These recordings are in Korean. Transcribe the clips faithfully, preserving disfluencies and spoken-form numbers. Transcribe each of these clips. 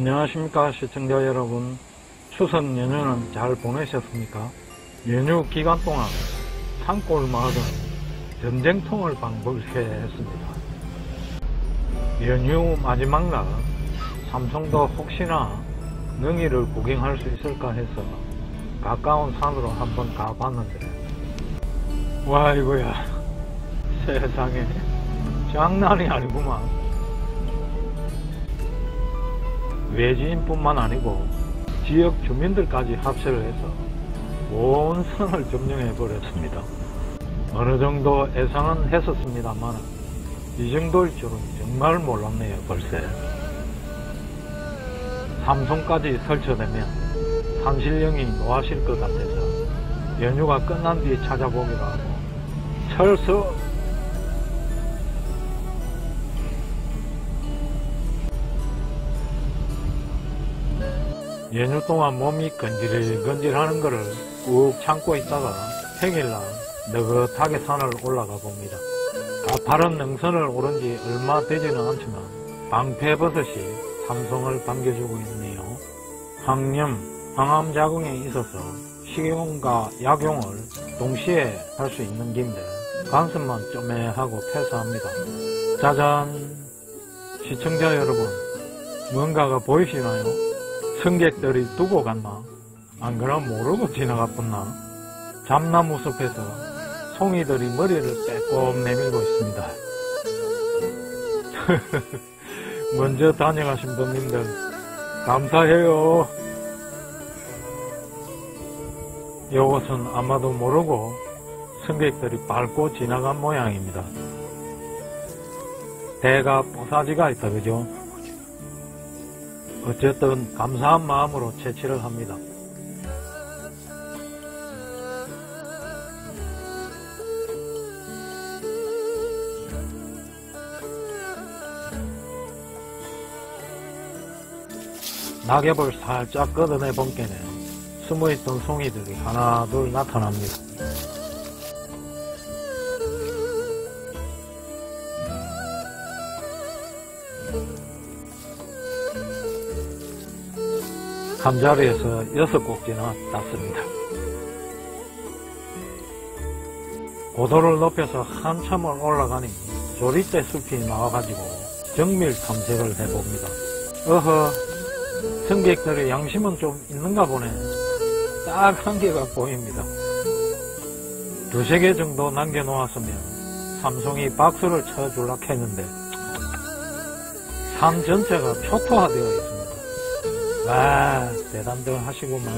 안녕하십니까 시청자 여러분. 추석 연휴는 잘 보내셨습니까? 연휴 기간 동안 산골마을은 전쟁통을 방불케 했습니다. 연휴 마지막 날 삼성도 혹시나 능이를 구경할 수 있을까 해서 가까운 산으로 한번 가봤는데 와 이거야 세상에 장난이 아니구만. 외지인뿐만 아니고 지역 주민들까지 합세를 해서 온 산을 점령해 버렸습니다. 어느 정도 예상은 했었습니다만 이 정도일 줄은 정말 몰랐네요. 벌써 삼성까지 설쳐되면 산신령이 노하실 것 같아서 연휴가 끝난 뒤 찾아보기로 하고 철수 연휴 동안 몸이 건질건질 하는 거를 꾹 참고 있다가 평일날 느긋하게 산을 올라가 봅니다. 가파른 능선을 오른 지 얼마 되지는 않지만 방패버섯이 삼성을 반겨주고 있네요. 항염, 항암 자궁에 있어서 식용과 약용을 동시에 할 수 있는 긴데 간섭만 쪼매하고 패스합니다. 짜잔! 시청자 여러분, 뭔가가 보이시나요? 승객들이 두고 갔나? 안 그럼 모르고 지나갔었나? 잠나무 숲에서 송이들이 머리를 빼꼼 내밀고 있습니다. 먼저 다녀가신 분님들 감사해요. 이것은 아마도 모르고 승객들이 밟고 지나간 모양입니다. 대가 뽀사지가 있다 그죠? 어쨌든 감사한 마음으로 채취를 합니다. 낙엽을 살짝 걷어내 본께는 숨어있던 송이들이 하나 둘 나타납니다. 한 자리에서 여섯 꼭지나 땄습니다. 고도를 높여서 한참을 올라가니 조리대 숲이 나와가지고 정밀 탐색을 해봅니다. 어허, 승객들의 양심은 좀 있는가 보네. 딱 한 개가 보입니다. 두세 개 정도 남겨놓았으면 삼성이 박수를 쳐줄라 했는데 산 전체가 초토화되어 있습니다. 와, 대단들 하시구만.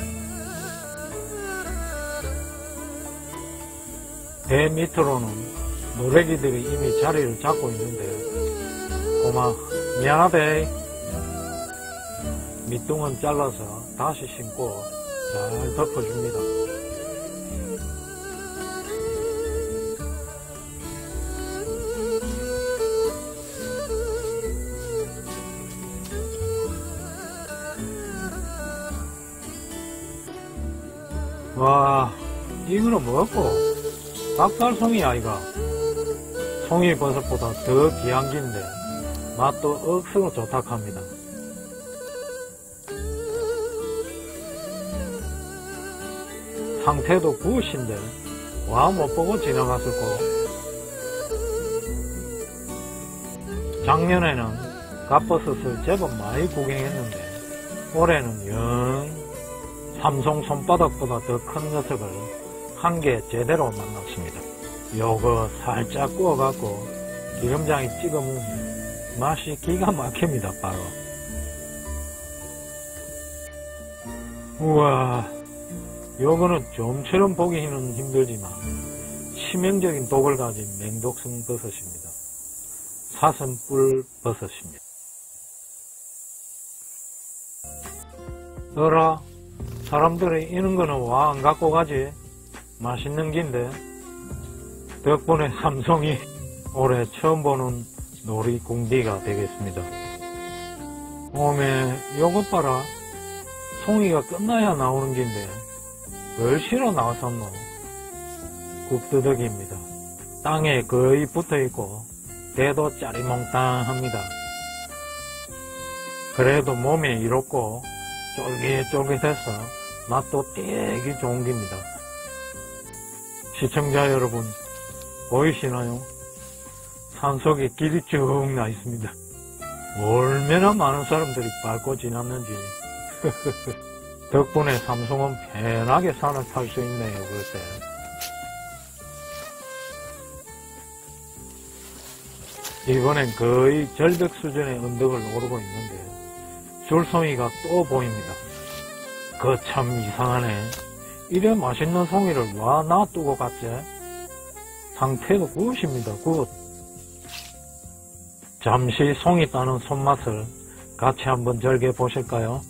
배 밑으로는 노래기들이 이미 자리를 잡고 있는데 고마 미안하대. 밑둥은 잘라서 다시 심고 잘 덮어줍니다. 와, 이거는 뭐고? 닭살송이 아이가? 송이버섯보다 더 귀한 긴데 맛도 억수로 좋다합니다. 상태도 굿인데 와 못보고 지나갔을꼬. 작년에는 갓버섯을 제법 많이 구경했는데 올해는 영 삼성 손바닥보다 더 큰 녀석을 한 개 제대로 만났습니다. 요거 살짝 구워갖고 기름장에 찍어 먹으면 맛이 기가 막힙니다. 바로. 우와, 요거는 좀처럼 보기는 힘들지만 치명적인 독을 가진 맹독성 버섯입니다. 사슴뿔 버섯입니다. 어라? 사람들이 이런 거는 와 안 갖고 가지? 맛있는 긴데. 덕분에 삼성이 올해 처음 보는 놀이공디가 되겠습니다. 오메, 요것 봐라. 송이가 끝나야 나오는 긴데 뭘 실어 나왔었노? 굽두덕입니다. 땅에 거의 붙어있고 대도 짜리몽땅합니다. 그래도 몸이 이롭고 쫄깃쫄깃해서 맛도 되게 좋은 겁니다. 시청자 여러분, 보이시나요? 산속에 길이 쭉 나 있습니다. 얼마나 많은 사람들이 밟고 지났는지. 덕분에 삼성은 편하게 산을 탈 수 있네요, 글쎄. 이번엔 거의 절벽 수준의 언덕을 오르고 있는데 줄송이가 또 보입니다. 그 참 이상하네. 이래 맛있는 송이를 왜 놔두고 갔지? 상태도 굿입니다, 굿. 잠시 송이 따는 손맛을 같이 한번 즐겨 보실까요?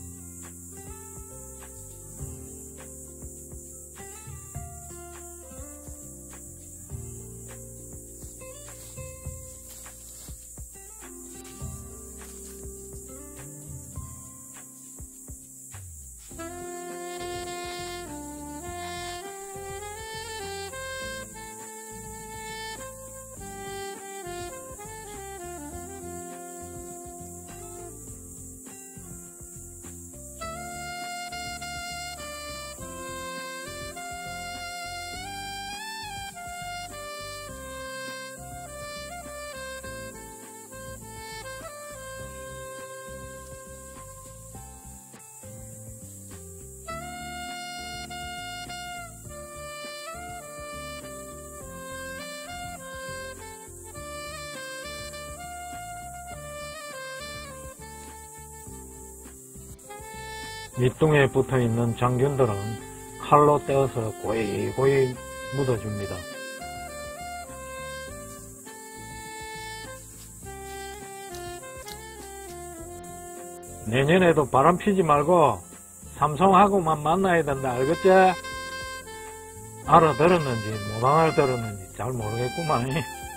밑둥에 붙어있는 장균들은 칼로 떼어서 고이고이 묻어줍니다. 내년에도 바람 피지 말고 삼성하고만 만나야 된다, 알겠지? 알아들었는지 못 알아들었는지 잘 모르겠구만.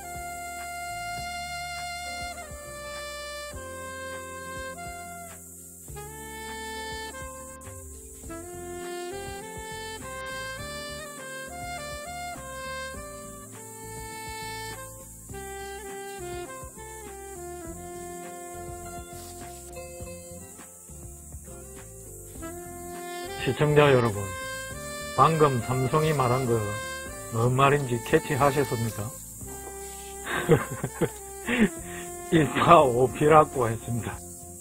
시청자 여러분, 방금 삼성이 말한 거 뭔 말인지 캐치하셨습니까? 일파오피라고 했습니다.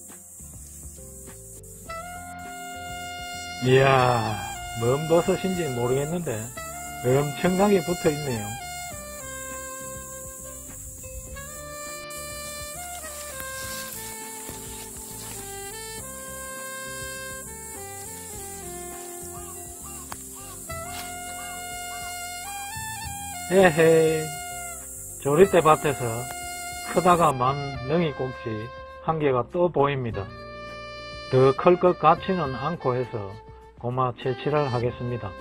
이야, 뭔 버섯인지 모르겠는데 엄청나게 붙어있네요. 에헤이, 조리대 밭에서 크다가 만 능이꼭지 한 개가 또 보입니다. 더 클 것 같지는 않고 해서 고마 채취를 하겠습니다.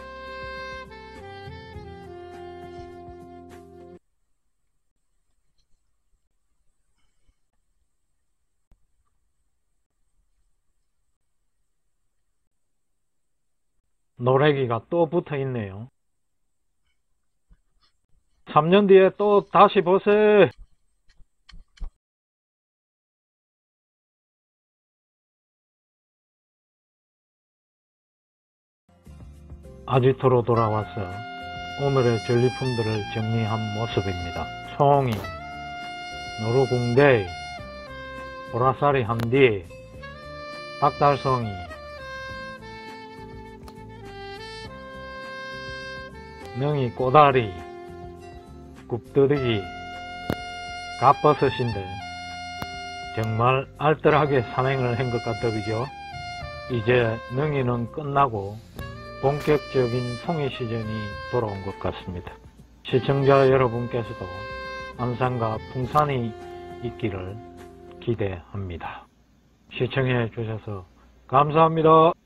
노래기가 또 붙어 있네요. 삼 년 뒤에 또 다시 보세. 아지트로 돌아와서 오늘의 전리품들을 정리한 모습입니다. 송이, 노루궁뎅, 보라쌀이 한디, 닭달송이, 능이 꼬다리, 굽뜨리기, 갓버섯인데 정말 알뜰하게 산행을 한 것 같다, 그죠? 이제 능이는 끝나고 본격적인 송이 시즌이 돌아온 것 같습니다. 시청자 여러분께서도 안산과 풍산이 있기를 기대합니다. 시청해 주셔서 감사합니다.